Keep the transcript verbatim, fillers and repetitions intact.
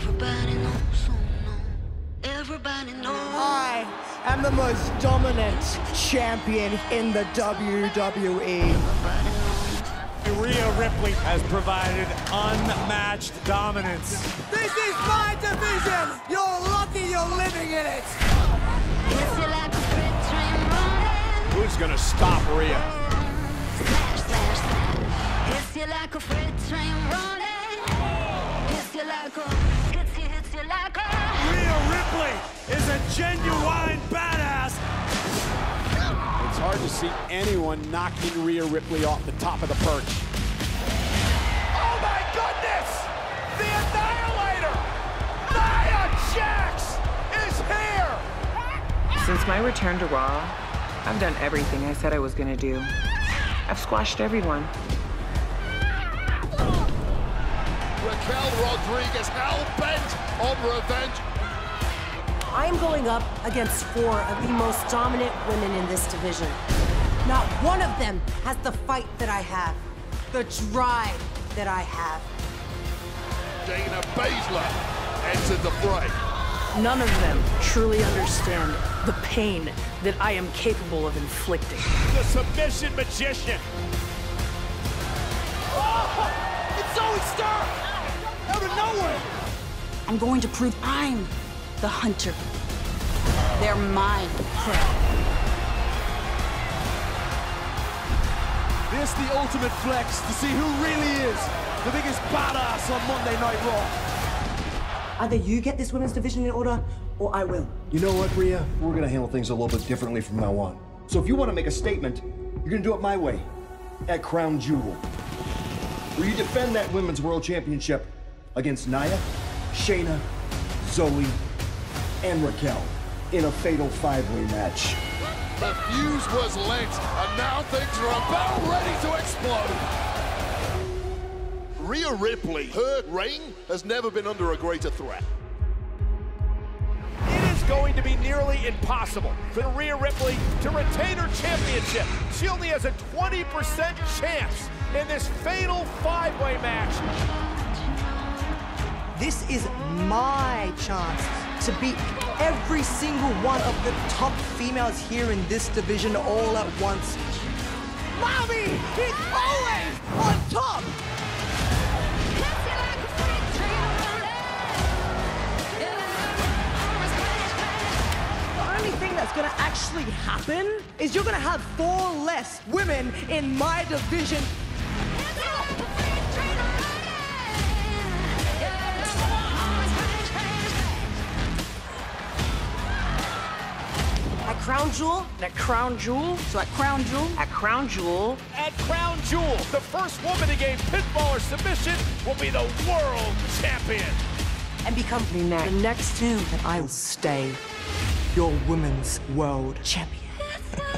Everybody knows, oh no. Everybody knows. I am the most dominant champion in the W W E. Rhea Ripley has provided unmatched dominance. This is my division! You're lucky you're living in it! Who's gonna stop Rhea? Slash, slash, slash. Hits you like a freight train running. Hits you like a, hits you, hits you like a. Rhea Ripley is a genuine badass. It's hard to see anyone knocking Rhea Ripley off the top of the perch. Oh my goodness! The Annihilator! Nia Jax is here! Since my return to Raw, I've done everything I said I was gonna do. I've squashed everyone. Raquel Rodriguez hell-bent on revenge. I am going up against four of the most dominant women in this division. Not one of them has the fight that I have, the drive that I have. Shayna Baszler entered the fray. None of them truly understand the pain that I am capable of inflicting. The submission magician. Oh, it's Zoey Stark! Out of nowhere! I'm going to prove I'm the hunter. They're mine. This the ultimate flex to see who really is the biggest badass on Monday Night Raw. Either you get this women's division in order, or I will. You know what, Rhea? We're gonna handle things a little bit differently from now on. So if you want to make a statement, you're gonna do it my way, at Crown Jewel, where you defend that Women's World Championship against Nia, Shayna, Zoey, and Raquel in a fatal five-way match. The fuse was lit, and now things are about ready to explode. Rhea Ripley, her reign has never been under a greater threat. It is going to be nearly impossible for Rhea Ripley to retain her championship. She only has a twenty percent chance in this fatal five-way match. This is my chance to beat every single one of the top females here in this division all at once. Mommy is always on top! The only thing that's gonna actually happen is you're gonna have four less women in my division. At Crown Jewel? At Crown Jewel? So at Crown Jewel? At Crown Jewel. At Crown Jewel, the first woman to gain pinfall or submission will be the world champion. And become The next. the next tune. And I will stay your women's world champion.